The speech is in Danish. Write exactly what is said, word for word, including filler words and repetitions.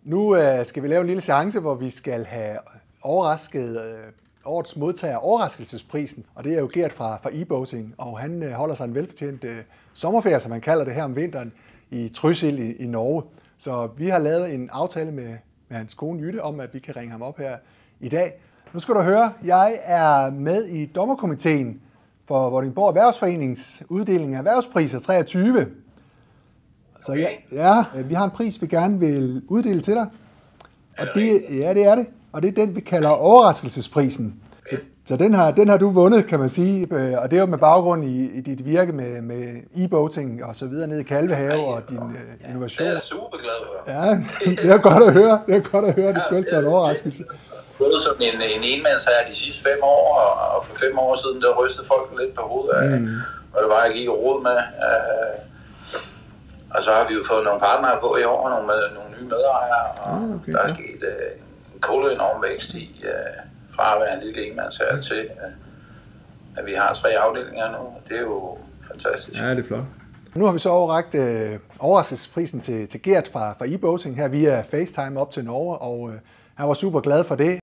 Nu øh, skal vi lave en lille seance, hvor vi skal have overrasket øh, årets modtager overraskelsesprisen, og det er jo Gert fra, fra e-boating, og han øh, holder sig en velfortjent øh, sommerferie, som man kalder det her om vinteren, i Trysil i, i Norge. Så vi har lavet en aftale med, med hans kone Jytte om, at vi kan ringe ham op her i dag. Nu skal du høre, jeg er med i dommerkomiteen for Vordingborg Erhvervsforenings uddeling af erhvervspriser treogtyve. Så ja, ja, vi har en pris, vi gerne vil uddele til dig. Og det, ja, det er det. Og det er den, vi kalder overraskelsesprisen. Så, så den, har, den har du vundet, kan man sige. Og det er jo med baggrund i, i dit virke med, med e-boating og så videre nede i Kalvehave og din uh, innovation. Det er jeg super glad for. Ja, det er godt at høre. Det er godt at høre. Det skulle helst være en overraskelse. Både som en, en enmandsherre de sidste fem år, og for fem år siden, der rystede folk lidt på hovedet af, mm. hvad det var, jeg gik og rode med. Og så har vi jo fået nogle partnere på i år, nogle, med, nogle nye medejere, og ah, okay, der er ja. sket uh, en kolo enorm vækst i, uh, fra at være en lille enmandsherre til, uh, at vi har tre afdelinger nu. Det er jo fantastisk. Ja, det er flot. Nu har vi så overrakt øh, overraskelsesprisen til, til Gert fra, fra e-boating her via FaceTime op til Norge, og øh, han var super glad for det.